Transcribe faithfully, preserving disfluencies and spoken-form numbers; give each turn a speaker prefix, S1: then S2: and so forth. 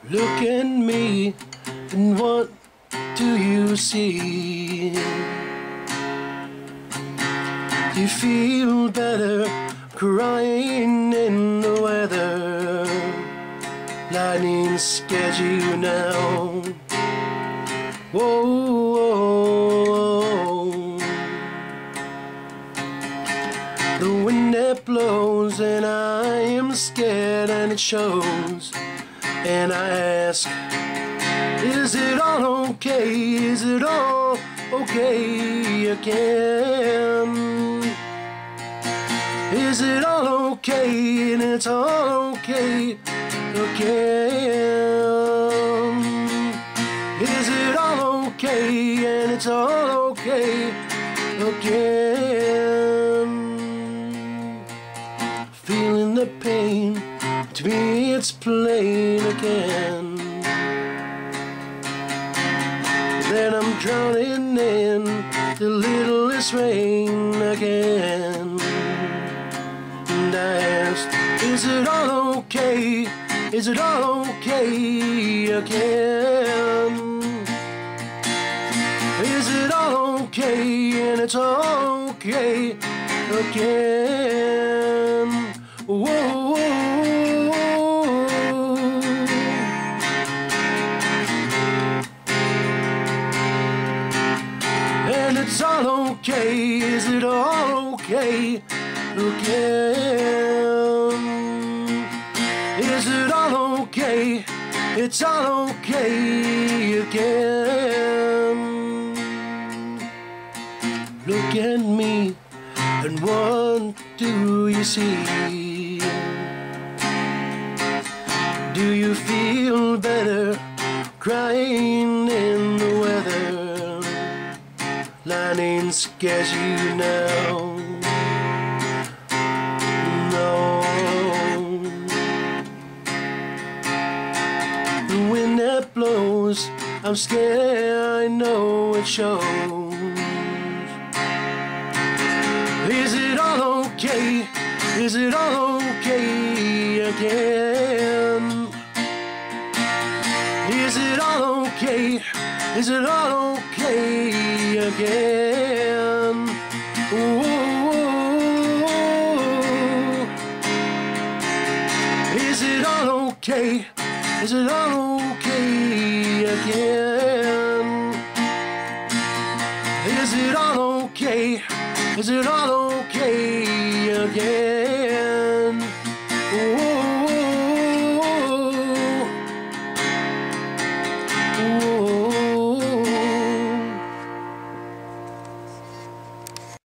S1: Look at me, and what do you see? Do you feel better crying in the weather? Lightning scares you now. Whoa, whoa. The wind that blows and I am scared and it shows. And I ask, is it all okay? Is it all okay again? Is it all okay? And it's all okay again. Is it all okay? And it's all okay again. Feeling the pain, to me it's plain again. Then I'm drowning in the littlest rain again. And I asked, is it all okay? Is it all okay again? Is it all okay? And it's all okay again. Whoa, whoa. And it's all okay. Is it all okay again? Is it all okay? It's all okay again. Look at me, and what do you see? Do you feel better crying in the weather? Lightning scares you now. No. The wind that blows, I'm scared, I know it shows. Is it all okay? Is it all okay again? Is it all okay? Is it all okay again? Ooh. Is it all okay? Is it all okay again? Is it all okay? Is it all okay again? Ooh. Ooh.